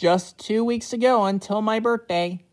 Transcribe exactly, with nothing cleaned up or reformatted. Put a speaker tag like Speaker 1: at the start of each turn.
Speaker 1: Just two weeks to go until my birthday.